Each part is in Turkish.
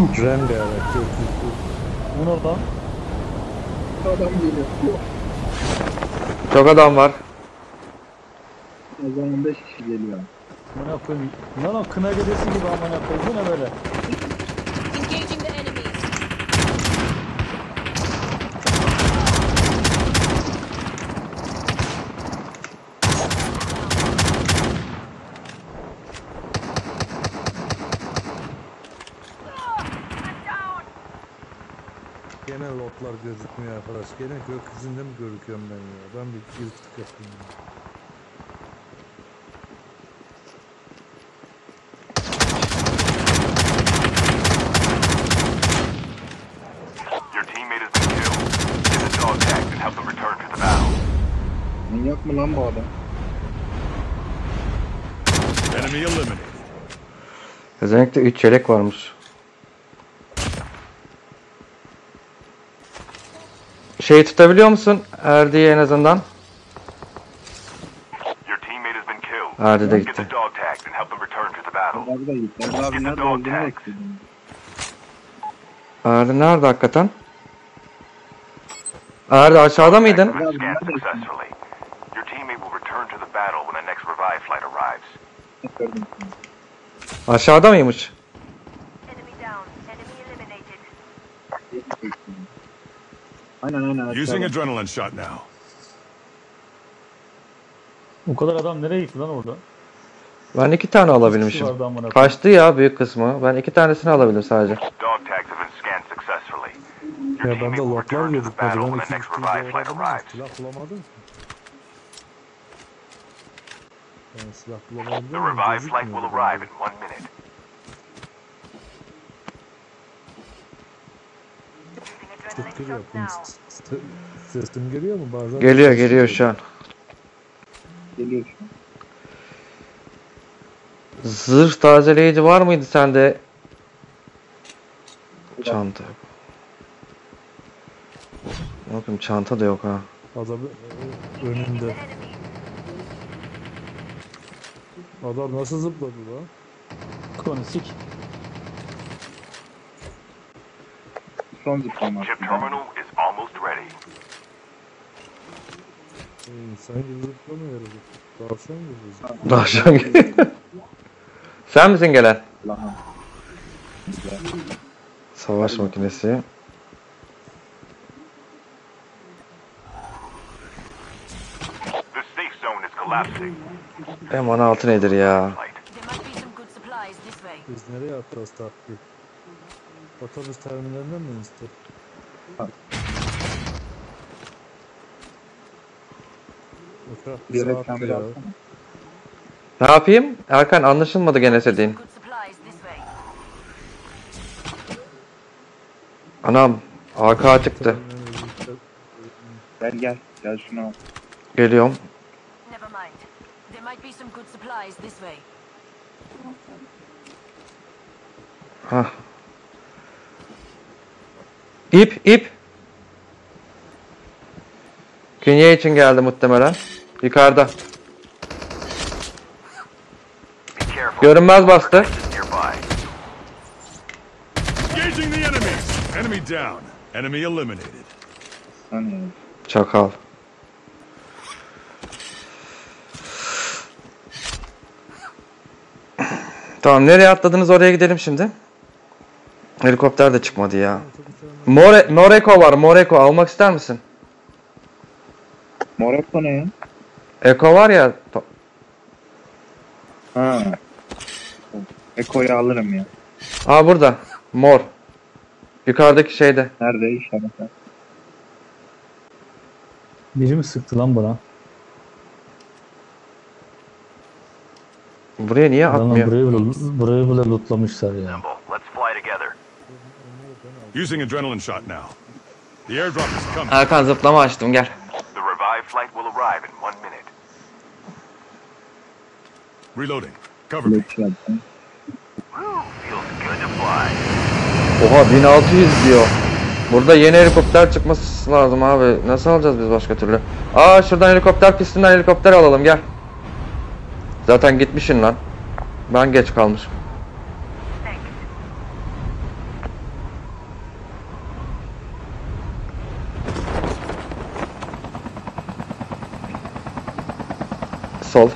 Rengarenk. Bu oradan. Adam geliyor. Çok adam var. O zaman 5 kişi geliyor. Amına koyayım. Lan o kına gecesi gibi amına koyayım. Bu ne böyle? Engaging the enemy. Gene lotlar gözükmüyor arkadaş. Gene gökyüzünde mi görüküyorum ben ya? Ben bir yırtık yapayım ya. Your teammate has been killed. Get the dog tags and help them return to the battle. Manyak mı lan bu adam? Enemy eliminated. Özellikle 3 çeyrek varmış. Şey tutabiliyor musun? Erdi'yi en azından. Your teammate has been killed. Erdi de Get gitti. the dog tags and help them return to the battle. Abi da gitti. Abi nerede olduğunu bekledim. Erdi nerede hakikaten? Erdi aşağıda mıydın? Been scanned successfully. Your teammate will return to the battle when the next revive flight arrives. Gördüm. Aşağıda mıymış? Enemy down. Enemy eliminated. Aynen. Using adrenaline shot now. O kadar adam nereye gitti lan orada? Ben 2 tane Kişi alabilmişim. vardı amına koyayım. Kaçtı ya büyük kısmı. Ben 2 tanesini alabildim sadece. Dog tags have been scanned successfully. Your Ya bende teammate will lotlar return to the gözükmedi. battle Ben when the iki next kişiyi revive flight doğradım ama arrives. silah bulamadım ki. Ben silah bulamadım. The revive flight will arrive in 1 minute. Tık yaptım. Sesim geliyor mu bazen? Geliyor şu an. Geliyor şu an. Zırh tazeleyici var mıydı sende? Çanta yok. Bakın çanta da yok ha. Adam önünde. Adam nasıl zıpladı lan? Konu sik. Son zıplama. Chip terminal is almost ready. İnsan gibi zıplamıyor herhalde. Tavşan gibi zıplıyor. Davşan gibi. Sen misin gelen? Allah'ım. Savaş makinesi. The safe zone is collapsing. M16 nedir ya? Flight. There might be some good supplies this way. Biz nereye atacağız taktiği? Otobüs terminalinden mi ister? Uçak Bir bizi yere attı kamera ya. alsana. Ne yapayım? Erkan anlaşılmadı gene dediğin. Good supplies this way. Anam AK çıktı. Gel. Gel şunu al. Geliyorum. Never mind. There might be some good supplies this way. Hah. İp. Künye için geldi muhtemelen. Yukarıda. Be careful. Görünmez bastı. Nearby. Engaging the enemy. Enemy down. Enemy eliminated. Hani Çakal. Tamam nereye atladınız oraya gidelim şimdi. Helikopter de çıkmadı ya. Moreko var. Moreko almak ister misin? Morocco ne ya? Eko var ya. Ha. Eko'yu alırım ya. Aa burada. Mor. Yukarıdaki şeyde. Nerede işaretler? Biri mi sıktı lan bana? Buraya niye Adamlar atmıyor? burayı bile lootlamışlar ya. Let's fly together. Using adrenaline shot now. The airdrop is coming. Erkan zıplama açtım gel. The revive flight will arrive in 1 minute. Reloading. Cover me. Lekçi yaptım. Feels good to fly. Oha 1600 diyor. Burada yeni helikopter çıkması lazım abi. Nasıl alacağız biz başka türlü? Aa şuradan helikopter pistinden helikopter alalım gel. Zaten gitmişsin lan. Ben geç kalmışım. Sol.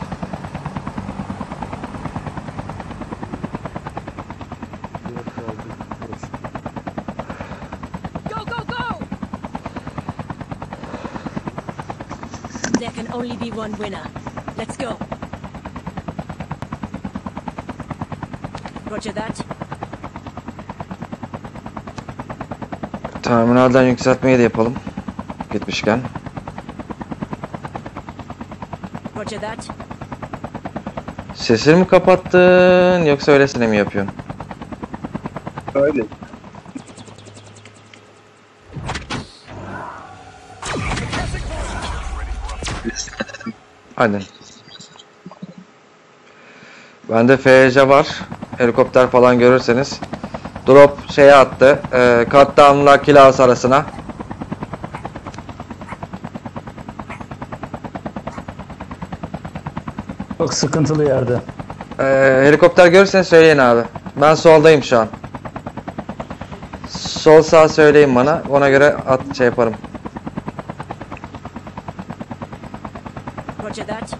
Drop aldı. Boş. Go, go, go! There can only be one winner. Let's go. Roger that. Terminalden yükseltmeyi de yapalım. Gitmişken. Roger that. Sesini mi kapattın yoksa öylesine mi yapıyorsun? Öyle. Hadi. Bende FJ var. Helikopter falan görürseniz. Drop şeye attı. Cut-down'la kill house arasına. Çok sıkıntılı yerde. Helikopter görürseniz söyleyin abi. Ben soldayım şu an. Sol sağ söyleyin bana. Ona göre şey yaparım. Roger that.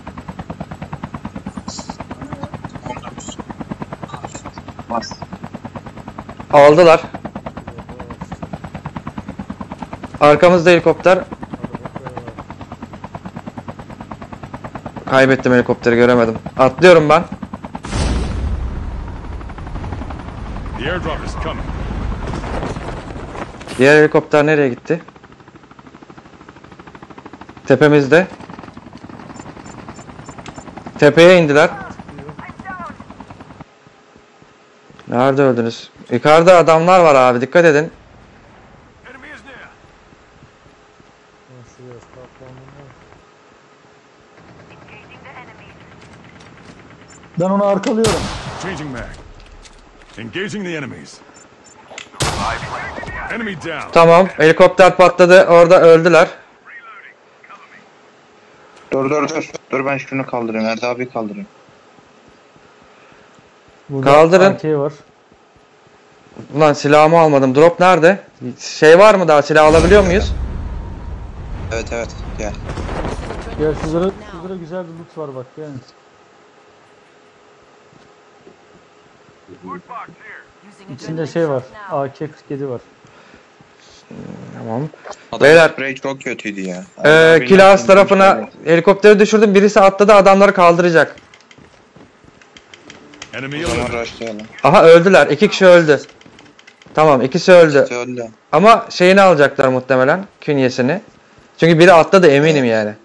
Bas. Aldılar. Arkamızda helikopter. Kaybettim helikopteri, göremedim. Atlıyorum ben. The airdrop is coming. Diğer helikopter nereye gitti? Tepemizde. Tepeye indiler. Nerede öldünüz? Yukarıda adamlar var abi, dikkat edin. Enemy is near. Ben şuraya saklandım. Ben onu arkalıyorum. Changing mag. Engaging the enemies. Enemy down. Tamam, helikopter patladı, orada öldüler. Dur. Dur ben şunu kaldırayım. Erdi abi kaldırayım. Burada Kaldırın. AK var. Ulan silahımı almadım. Drop nerede? Şey var mı daha? Silah alabiliyor muyuz? Evet gel. Gel şurada güzel bir loot var bak gel. Using İçinde adrenaline şey var. shot now. AK-47 var. Tamam. Adam Beyler, sprey çok kötüydü ya. Kilas tarafına helikopteri düşürdüm. Birisi atladı, adamları kaldıracak. Enemy O zaman eliminated. rushlayalım. Aha, öldüler. 2 kişi öldü. Tamam, ikisi öldü. Öldü. Ama şeyini alacaklar muhtemelen. Künyesini. Çünkü biri atladı, eminim yani.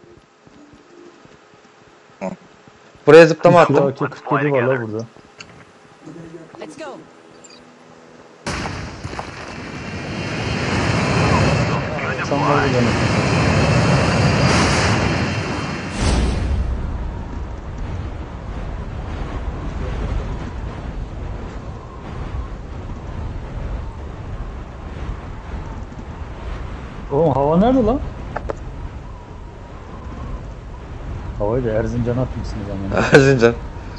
Buraya zıplama Bir sürü attım. AK-47 var la burada. Let's go. Sen var bir tane. Oğlum hava nerede lan? Havayı da Erzincan'a atmışsınız ama. Erzincan.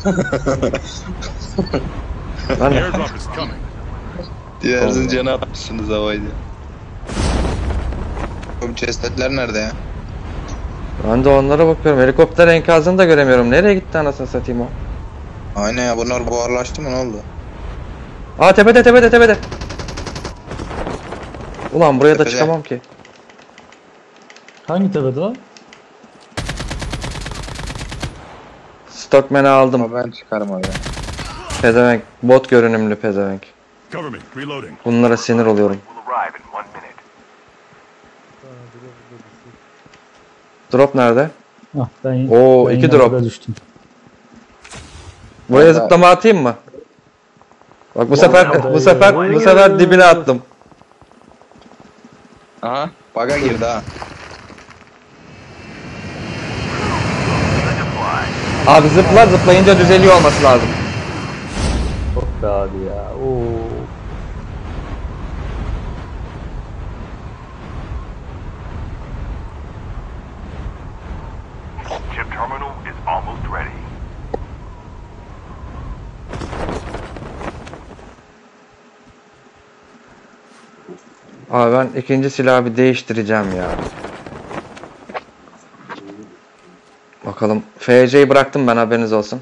The Lan airdrop is coming. Diğer Erzincan'a atmışsınız havaydı. Bu cesetler nerede ya? ben de onlara bakıyorum. Helikopter enkazını da göremiyorum. Nereye gitti anasını satayım o? Aynen ya bunlar buharlaştı mı ne oldu? Aa, tepede. Ulan buraya da Tepede. çıkamam ki. Hangi tepede lan? Stockman'ı aldım. Ama ben çıkarım oraya. Pezevenk. Bot görünümlü pezevenk. Cover me. Reloading. Bunlara sinir oluyorum. Will arrive in 1 minute. Drop nerede? Ah ben Oo, ben 2 yine drop. burada düştüm. Buraya Vallahi- zıplama atayım mı? Bak bu Vallahi- sefer dibine attım. Aha baga girdi ha. Abi zıplayınca düzeliyor olması lazım. Çok be abi ya. Oo. Chip terminal is almost ready. Abi ben ikinci silahı bir değiştireceğim ya. Bakalım. FC'yi bıraktım ben, haberiniz olsun.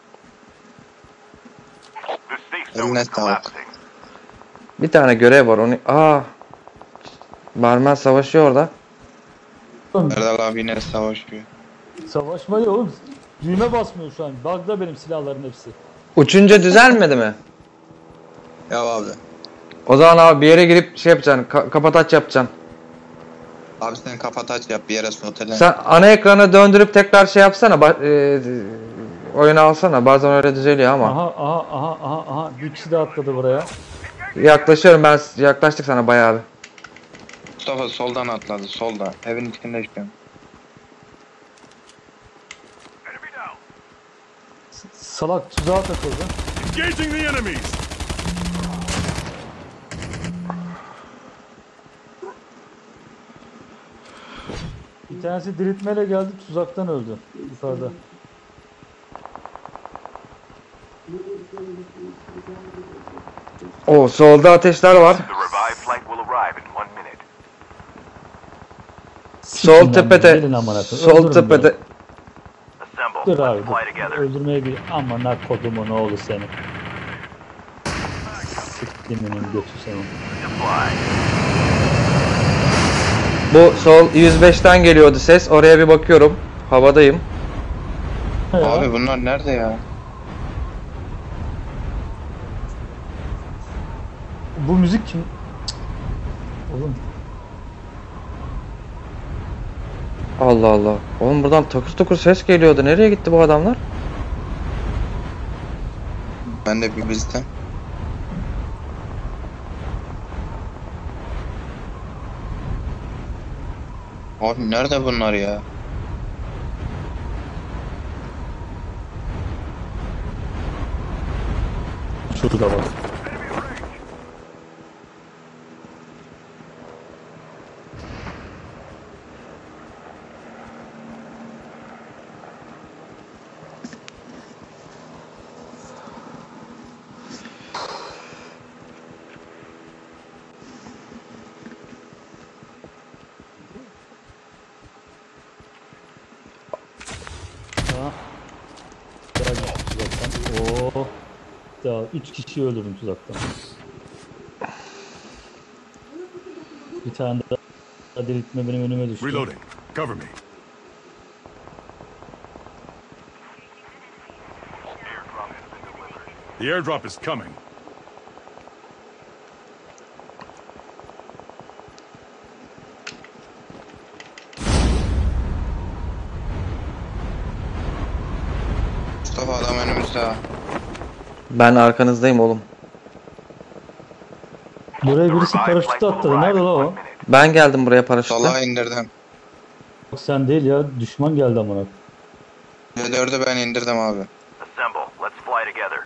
The safe zone Eline is sağlık. collapsing. Bir tane görev var onu. Barmen savaşıyor orada. Erdal abi yine savaşıyor. Savaşmayı oğlum. Düğme basmıyor şu an. Bug'da benim silahların hepsi. Uçunca düzelmedi mi? Ya abi. O zaman abi bir yere girip şey yapacaksın. Kapataç yapacaksın. Abi sen kapat aç yap bir yere sotele. Sen ana ekranı döndürüp tekrar şey yapsana. Oyunu alsana. Bazen öyle düzeliyor ama. Aha. Bir kişi de atladı buraya. Yaklaşıyorum ben. Yaklaştık sana bayağı bir. Mustafa soldan atladı solda. Evin içinde çıkıyorum. Enemy down. Salak tuzağa takıldı. Engaging the enemies. Bir tanesi diriltmeyle geldi, tuzaktan öldü. Yukarıda. O solda ateşler var. The revived flight will arrive in 1 minute. Sol tepede. Gelin amına koyayım. Sol Öldürün tepede. beni. Assemble. Dur abi Let's dur. fly together. Öldürmeye bir amına kodumun oğlu seni. Siktiminin götü seni. To fly. Bu sol 105'ten geliyordu ses. Oraya bir bakıyorum. Havadayım. Abi bunlar nerede ya? Bu müzik kim? Cık. Oğlum Allah Allah. Oğlum buradan takır tukur ses geliyordu. Nereye gitti bu adamlar? Ben de bir bizden. Abi nerede bunlar ya? şurada bak. Ha. Gel bak tuzaktan. Oo. Ya 3 kişiyi öldürdüm tuzaktan. Bir tane daha diriltme benim önüme düştü. Reloading. Cover me. The airdrop is coming. Mustafa adam önümüzde ha. Ben arkanızdayım oğlum. Buraya birisi paraşütle atladı. Nerede la o? Ben geldim buraya paraşütle. Salaha indirdim. Yok sen değil ya. Düşman geldi amına. C4'ü ben indirdim abi. Assemble. Let's fly together.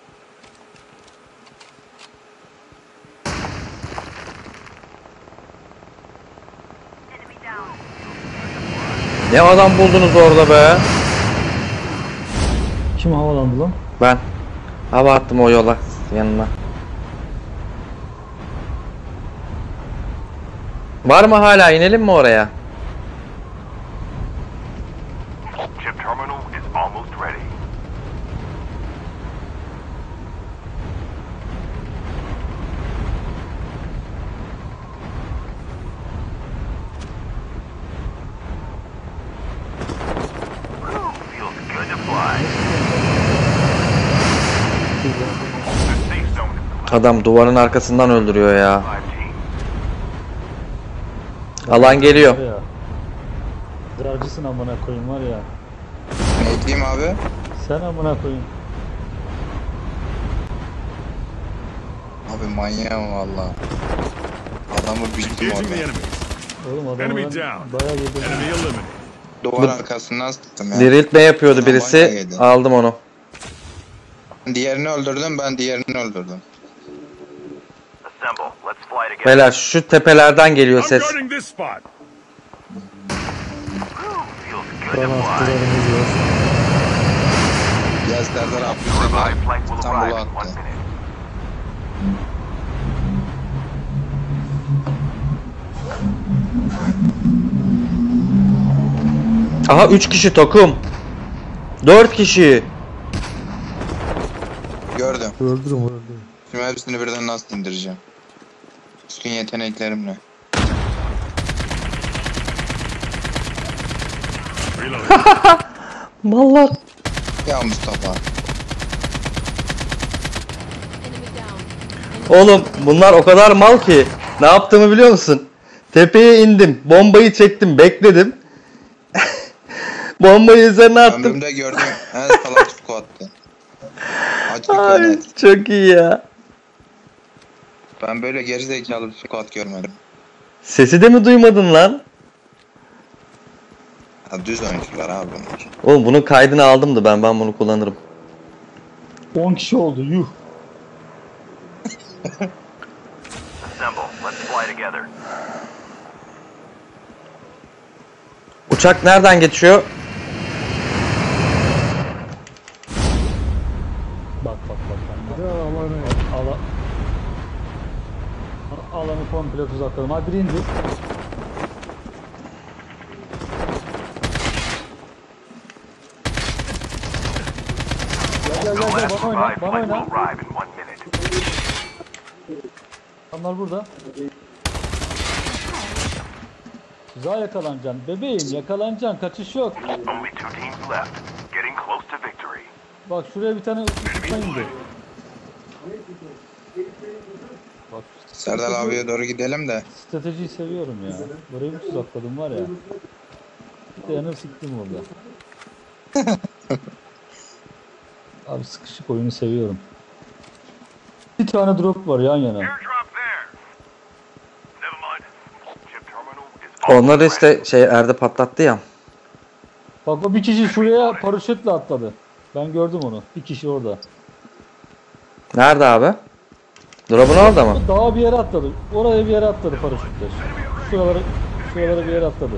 Ne adam buldunuz orada be? Kim havalandı lan? Ben. Hava attım o yola yanına. Var mı hala? İnelim mi oraya? Chip terminal is almost ready. Feels good to fly. The safe zone is Adam duvarın arkasından öldürüyor ya. 5 teams. Alan geliyor. Var ya. Zarcısın amına koyayım var ya. Ne diyeyim abi? Sen amına koyayım. Abi manyağım valla. Adamı biçtim Engaging the orada. enemies. Oğlum adamı Enemy ben down. bayağı yedim. Enemy eliminated. Duvar arkasından sıktım ya. Diriltme yapıyordu Adam bayağı birisi. yedi. Aldım onu. Diğerini öldürdüm ben diğerini öldürdüm. Assemble. Let's fly together. Beyler şu tepelerden geliyor I'm ses. guarding this spot. Feels good Bana to fly. astılarımız yok. Ya Serdar abi Revived flight will İstanbul'a arrive in 1 attı. minute. Aha 3 kişi tokum. 4 kişi. Gördüm. Öldürüm. Şimdi hepsini birden nasıl indireceğim? Üstün yeteneklerimle. Mallar. Ya Mustafa. Enemy down. Oğlum bunlar o kadar mal ki. Ne yaptığımı biliyor musun? Tepeye indim. Bombayı çektim. Bekledim. Bombayı üzerine attım. Ömrümde gördüğüm en salak squat'tı. Açık ve Ay net. çok iyi ya. Ben böyle gerizekalı bir squat görmedim. Sesi de mi duymadın lan? Ha, düz oyuncular abi bunlar. Oğlum bunun kaydını aldım da ben bunu kullanırım. 10 kişi oldu yuh. Assemble. Let's fly together. Uçak nereden geçiyor? Bak. Ya alanı. Ala... Alanı komple tuzakladım. Hadi biri indi. Gel The last bana oyna, revived bana flight will oyna. arrive in 1 minute. Adamlar burada. Tuzağa yakalanacaksın. Bebeğim yakalanacaksın. Kaçış yok. Only 2 teams left. Getting close to victory. Bak şuraya bir tane uçuşma indi. Bak Serdal abiye doğru gidelim de. stratejiyi seviyorum ya. Burayı bir tuzakladım var ya. Bir de yanı siktim orada. Abi sıkışık oyunu seviyorum. Bir tane drop var yan yana. Airdrop there. Never mind. Chip terminal is Onları işte Erde patlattı ya. Bak o bir kişi şuraya paraşütle atladı. Ben gördüm onu. Bir kişi orada. Nerede abi? Drop'un orada mı? Dağa bir yere atladı. Oraya bir yere atladı paraşütle. Şuralara bir yere atladı.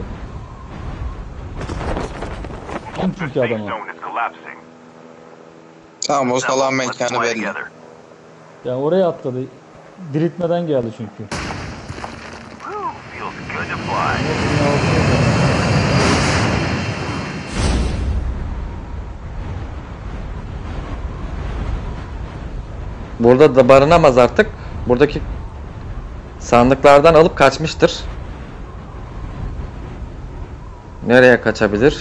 Kim çünkü safe adamı. zone is collapsing. Tamam o salağın Assemble. Let's mekanı fly belli. together. Yani oraya atladı. Diriltmeden geldi çünkü. Whew, feels good to fly. Burada da barınamaz artık. Buradaki sandıklardan alıp kaçmıştır. Nereye kaçabilir?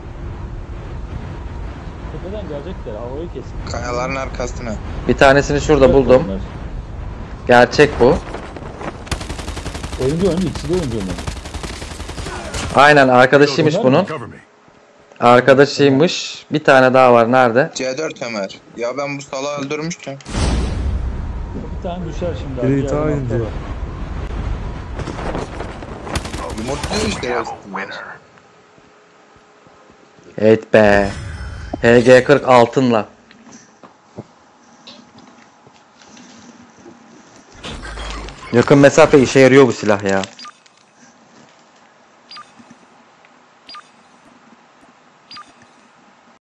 Tepeden gelecekler. Havayı kesin. Kayaların arkasına. Bir tanesini şurada Evet, buldum. onlar. Gerçek bu. Oyuncu ikisi de oyuncu mu? Aynen arkadaşıymış Bunlar mı? bunun. Arkadaşıymış. Bir tane daha var. Nerede? C4 Ömer. Ya ben bu salağı öldürmüştüm. Bir tane düşer şimdi. abi, Biri yerden daha indi. atlar. Mutlu işte ya. Double winner. Evet be. HG40 altınla. Yakın mesafe işe yarıyor bu silah ya.